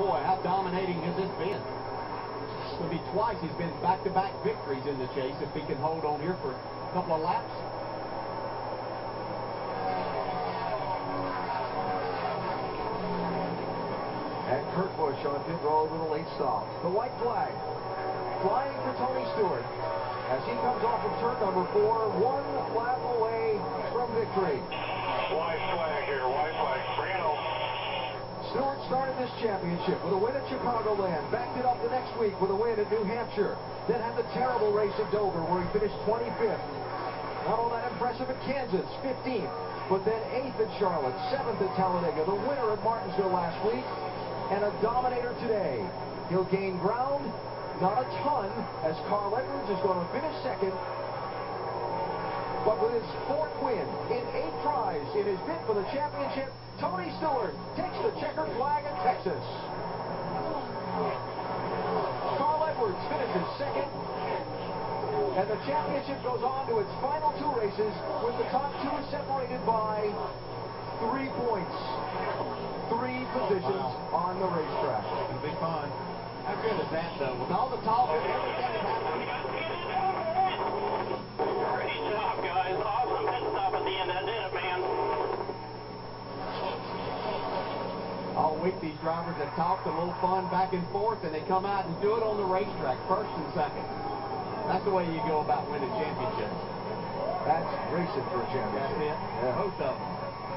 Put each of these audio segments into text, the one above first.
boy, how dominating has this been? It's going to be twice. He's been back-to-back victories in the chase if he can hold on here for a couple of laps. And Kurt Busch on pit road with a late stop. The white flag flying for Tony Stewart as he comes off of turn number 4, 1 lap away from victory. White flag here, white flag. Brando. Stewart started this championship with a win at Chicagoland, backed it up the next week with a win at New Hampshire, then had the terrible race at Dover where he finished 25th. Not all that impressive at Kansas, 15th, but then 8th at Charlotte, 7th at Talladega, the winner at Martinsville last week, and a dominator today. He'll gain ground, not a ton, as Carl Edwards is going to finish second. But with his 4th win in 8 tries in his bid for the championship, Tony Stewart takes the checkered flag at Texas. Carl Edwards finishes second, and the championship goes on to its final 2 races with the top 2 separated by 3 points. 3 positions on the racetrack. It'll be fun. How good is that, though? With all the talk and everything that happened. Great job, guys. Awesome pit stop at the end. That did it, man. All week, these drivers have talked a little fun back and forth, and they come out and do it on the racetrack, first and second. That's the way you go about winning championships. That's racing for a championship. That's it. Yeah. Both of them.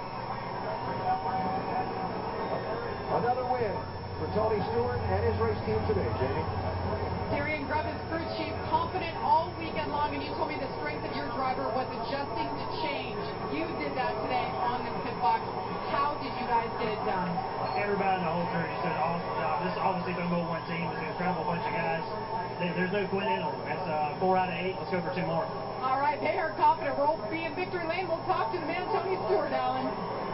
Another win for Tony Stewart and his race team today, Jamie. Darian Grubbin's crew chief, confident all weekend long, and you told me the strength of your driver was adjusting to change. You did that today on the pit box. How did you guys get it done? Everybody in the whole crew just did an awesome job. This is obviously going to go one team. It's an incredible bunch of guys. There's no quitting on them. That's 4 out of 8. Let's go for 2 more. All right, they are confident. We'll be in victory lane. We'll talk to the man, Tony Stewart, Alan.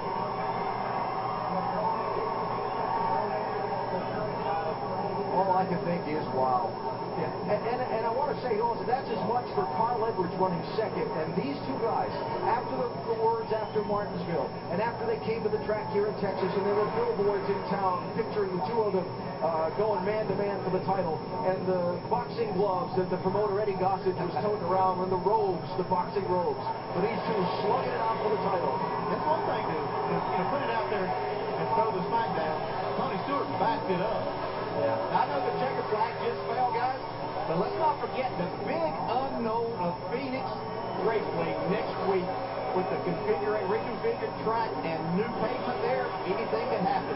All I can think is, wow. And I want to say also, that's as much for Carl Edwards running second. And these 2 guys, after the words after Martinsville, and after they came to the track here in Texas, and there were billboards in town picturing the 2 of them going man-to-man for the title, and the boxing gloves that the promoter Eddie Gossage was toting around, and the robes, the boxing robes, for these 2 slugging it out for the title. It's one thing to put it out there and throw the smack down. Tony Stewart backed it up. Yeah. I know the checker flag just fell, guys, but let's not forget the big unknown of Phoenix Raceway next week with the reconfigured track and new pavement there. Anything can happen.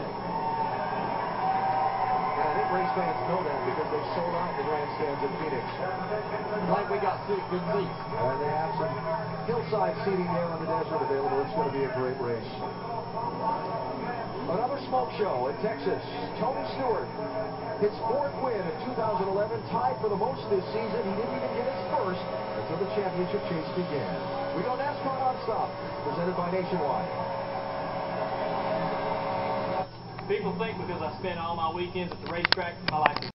And I think race fans know that because they sold out the grandstands in Phoenix. Like we got good seats. And they have some hillside seating there on the desert available. It's going to be a great race. Another smoke show in Texas. Tony Stewart, his 4th win in 2011, tied for the most this season. He didn't even get his first until the championship chase began. We go NASCAR Nonstop, presented by Nationwide. People think because I spend all my weekends at the racetrack, I like to